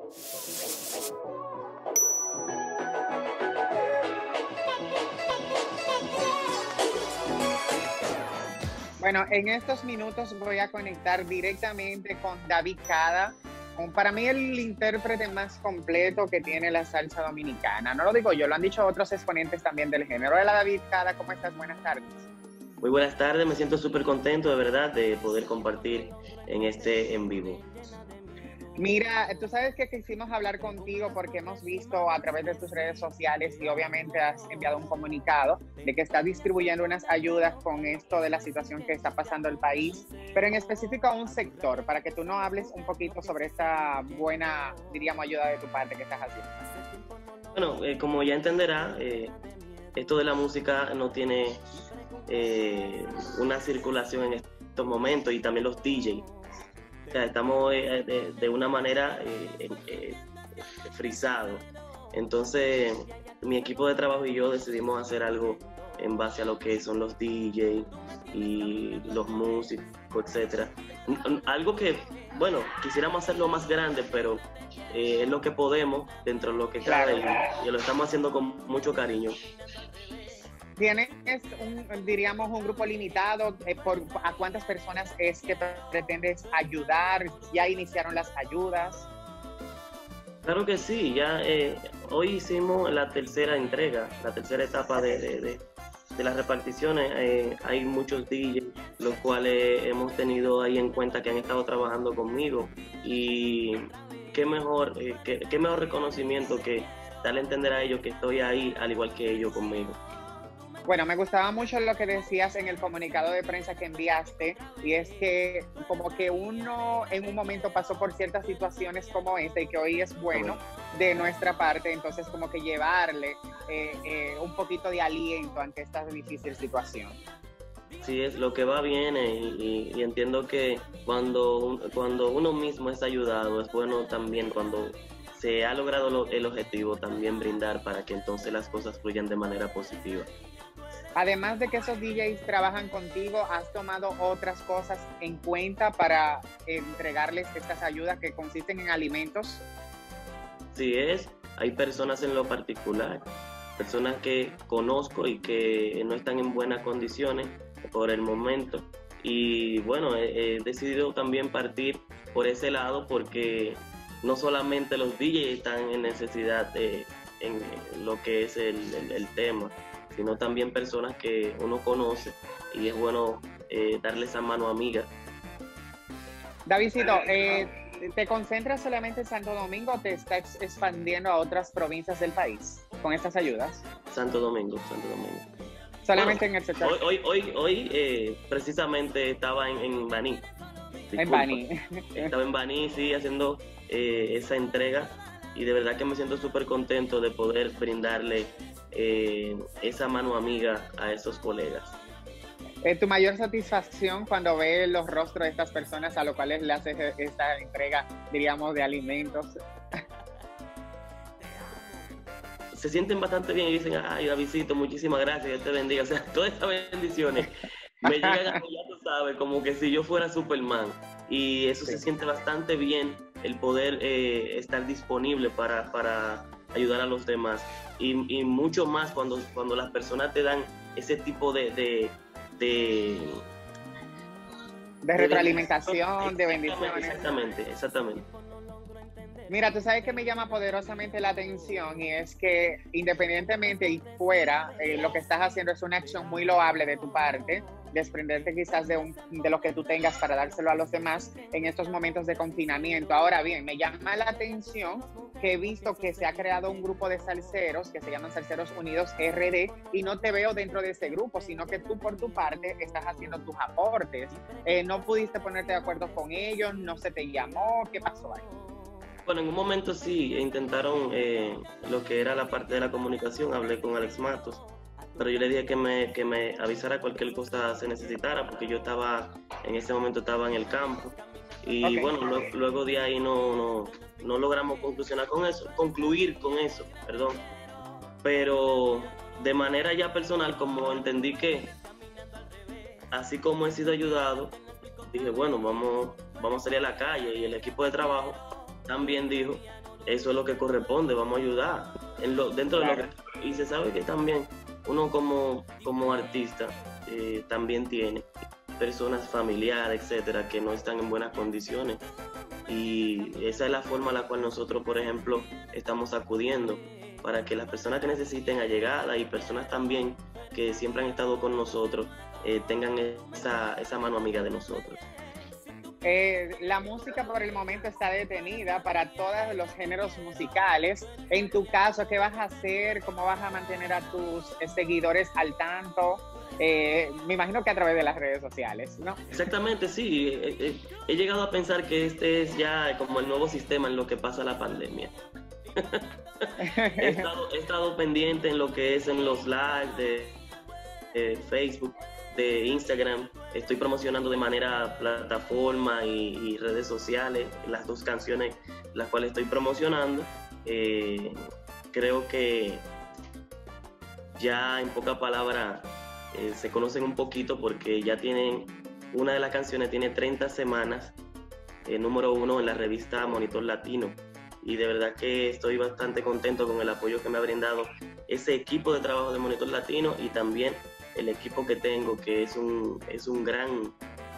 Bueno, en estos minutos voy a conectar directamente con David Cada, para mí el intérprete más completo que tiene la salsa dominicana. No lo digo yo, lo han dicho otros exponentes también del género. Hola David Cada, ¿cómo estás? Buenas tardes. Muy buenas tardes, me siento súper contento de verdad de poder compartir en este en vivo. Mira, tú sabes que quisimos hablar contigo porque hemos visto a través de tus redes sociales y obviamente has enviado un comunicado de que estás distribuyendo unas ayudas con esto de la situación que está pasando el país, pero en específico a un sector, para que tú nos hables un poquito sobre esta buena, diríamos, ayuda de tu parte que estás haciendo. Bueno, como ya entenderá, esto de la música no tiene una circulación en estos momentos y también los DJs. O sea, estamos de una manera frisados. Entonces, mi equipo de trabajo y yo decidimos hacer algo en base a lo que son los DJs y los músicos, etcétera. Algo que, bueno, quisiéramos hacerlo más grande, pero es lo que podemos dentro de lo que cabe y lo estamos haciendo con mucho cariño. ¿Tienes diríamos, un grupo limitado? ¿A cuántas personas es que pretendes ayudar? ¿Ya iniciaron las ayudas? Claro que sí, ya hoy hicimos la tercera entrega, la tercera etapa de las reparticiones. Hay muchos DJs, los cuales hemos tenido ahí en cuenta que han estado trabajando conmigo y qué mejor reconocimiento que darle a entender a ellos que estoy ahí al igual que ellos conmigo. Bueno, me gustaba mucho lo que decías en el comunicado de prensa que enviaste, y es que como que uno en un momento pasó por ciertas situaciones como esta y que hoy es bueno de nuestra parte, entonces como que llevarle un poquito de aliento ante esta difícil situación. Sí, es lo que va bien y entiendo que cuando uno mismo es ayudado, es bueno también cuando se ha logrado el objetivo también brindar para que entonces las cosas fluyan de manera positiva. Además de que esos DJs trabajan contigo, ¿has tomado otras cosas en cuenta para entregarles estas ayudas que consisten en alimentos? Sí, hay personas en lo particular, personas que conozco y que no están en buenas condiciones por el momento. Y bueno, he decidido también partir por ese lado porque no solamente los DJs están en necesidad en lo que es el tema, sino también personas que uno conoce y es bueno darle esa mano amiga. Davidcito, ¿te concentras solamente en Santo Domingo o te estás expandiendo a otras provincias del país con estas ayudas? Santo Domingo. Solamente en el sector. Hoy precisamente estaba en Baní. Disculpa. En Baní. Estaba en Baní, sí, haciendo esa entrega y de verdad que me siento súper contento de poder brindarle esa mano amiga a esos colegas. ¿Tu mayor satisfacción cuando ves los rostros de estas personas a los cuales le haces esta entrega, diríamos, de alimentos? Se sienten bastante bien y dicen, ay, Davidcito, muchísimas gracias, Dios te bendiga. O sea, todas estas bendiciones me llegan, ya tú sabes, como que si yo fuera Superman. Y eso se siente bastante bien, el poder estar disponible para ayudar a los demás. Y mucho más cuando las personas te dan ese tipo de retroalimentación, de bendiciones. Exactamente. Mira, tú sabes que me llama poderosamente la atención y es que independientemente y fuera, lo que estás haciendo es una acción muy loable de tu parte, desprenderte quizás de lo que tú tengas para dárselo a los demás en estos momentos de confinamiento. Ahora bien, me llama la atención que he visto que se ha creado un grupo de salseros que se llaman Salseros Unidos RD y no te veo dentro de ese grupo, sino que tú por tu parte estás haciendo tus aportes. ¿No pudiste ponerte de acuerdo con ellos? ¿No se te llamó? ¿Qué pasó ahí? Bueno, en un momento sí intentaron lo que era la parte de la comunicación, hablé con Alex Matos, pero yo le dije que me avisara cualquier cosa se necesitara, porque yo en ese momento estaba en el campo. Y bueno, luego de ahí no logramos concluir con eso, perdón. Pero de manera ya personal, como entendí que así como he sido ayudado, dije, bueno, vamos a salir a la calle, y el equipo de trabajo también dijo, eso es lo que corresponde, vamos a ayudar dentro Claro. de lo que... Y se sabe que también uno como artista también tiene personas familiares, etcétera, que no están en buenas condiciones. Y esa es la forma a la cual nosotros, por ejemplo, estamos acudiendo para que las personas que necesiten allegada y personas también que siempre han estado con nosotros tengan esa mano amiga de nosotros. La música por el momento está detenida para todos los géneros musicales. En tu caso, ¿qué vas a hacer? ¿Cómo vas a mantener a tus seguidores al tanto? Me imagino que a través de las redes sociales, ¿no? Exactamente, sí. He llegado a pensar que este es ya como el nuevo sistema en lo que pasa la pandemia. He estado pendiente en lo que es en los lives de Facebook, de Instagram. Estoy promocionando de manera plataforma y redes sociales las 2 canciones las cuales estoy promocionando. Creo que ya en pocas palabras se conocen un poquito porque ya una de las canciones tiene 30 semanas número 1 en la revista Monitor Latino, y de verdad que estoy bastante contento con el apoyo que me ha brindado ese equipo de trabajo de Monitor Latino y también el equipo que tengo, que es un gran,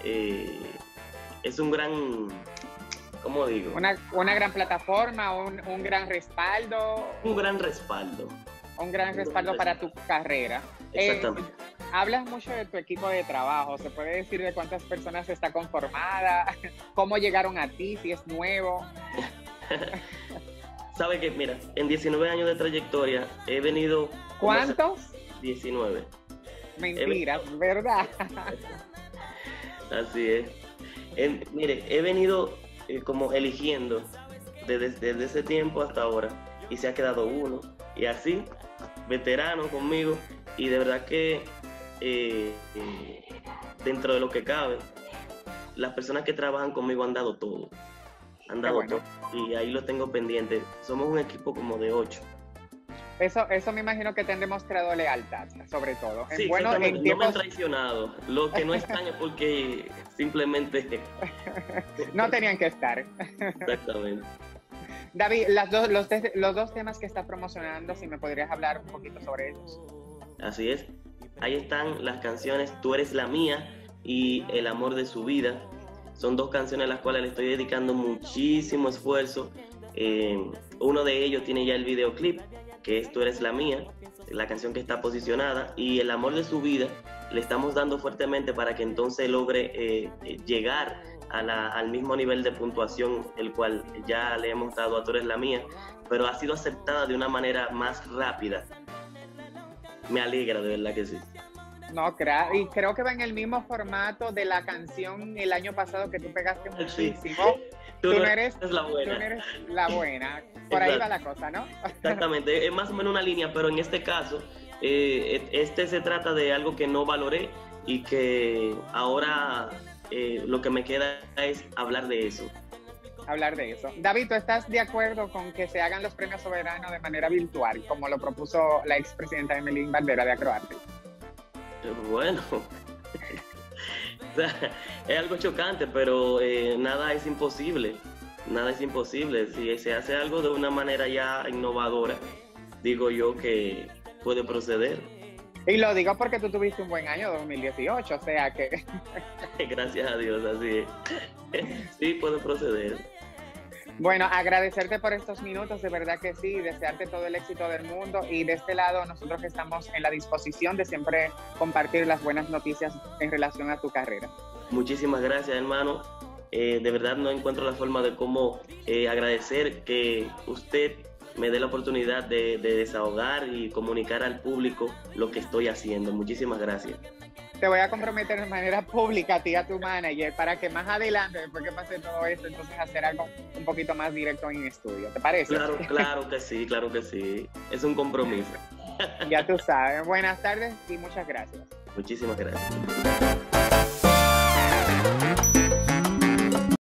¿cómo digo? Una gran plataforma, un gran respaldo. Un gran respaldo. Un gran respaldo para tu carrera. Exactamente. Hablas mucho de tu equipo de trabajo. ¿Se puede decir de cuántas personas está conformada? ¿Cómo llegaron a ti? Si es nuevo. Sabe que, mira, en 19 años de trayectoria he venido... ¿Cuántos? 19. Mentiras, ¿verdad? Así es. Mire, he venido como eligiendo desde ese tiempo hasta ahora, y se ha quedado uno, y así, veterano conmigo, y de verdad que dentro de lo que cabe, las personas que trabajan conmigo han dado todo. Todo, y ahí lo tengo pendiente. Somos un equipo como de 8. Eso me imagino que te han demostrado lealtad, sobre todo. Sí, bueno, no me han traicionado. Lo que no están es porque simplemente... no tenían que estar. Exactamente. David, los dos temas que estás promocionando, si me podrías hablar un poquito sobre ellos. Así es. Ahí están las canciones Tú eres la mía y El amor de su vida. Son 2 canciones a las cuales le estoy dedicando muchísimo esfuerzo. Uno de ellos tiene ya el videoclip, que es Tú eres la mía, la canción que está posicionada, y El amor de su vida le estamos dando fuertemente para que entonces logre llegar al mismo nivel de puntuación el cual ya le hemos dado a Tú eres la mía, pero ha sido aceptada de una manera más rápida. Me alegra, de verdad que sí. No, y creo que va en el mismo formato de la canción el año pasado que tú pegaste muchísimo. Sí. Tú no eres la buena. Tú no eres la buena. Por ahí va la cosa, ¿no? Exactamente, es más o menos una línea, pero en este caso, se trata de algo que no valoré y que ahora lo que me queda es hablar de eso. Hablar de eso. David, ¿tú estás de acuerdo con que se hagan los premios soberanos de manera virtual, como lo propuso la expresidenta Emelín Barbera de Acroarte? Bueno, o sea, es algo chocante, pero nada es imposible. Nada es imposible. Si se hace algo de una manera ya innovadora, digo yo que puede proceder. Y lo digo porque tú tuviste un buen año 2018, o sea que... Gracias a Dios, así es. Sí, puede proceder. Bueno, agradecerte por estos minutos, de verdad que sí, desearte todo el éxito del mundo, y de este lado nosotros estamos en la disposición de siempre compartir las buenas noticias en relación a tu carrera. Muchísimas gracias, hermano. De verdad no encuentro la forma de cómo agradecer que usted me dé la oportunidad de desahogar y comunicar al público lo que estoy haciendo. Muchísimas gracias. Te voy a comprometer de manera pública a ti y a tu manager para que más adelante, después que pase todo esto, entonces hacer algo un poquito más directo en estudio. ¿Te parece? Claro que sí, claro que sí. Es un compromiso. Ya tú sabes. Buenas tardes y muchas gracias. Muchísimas gracias.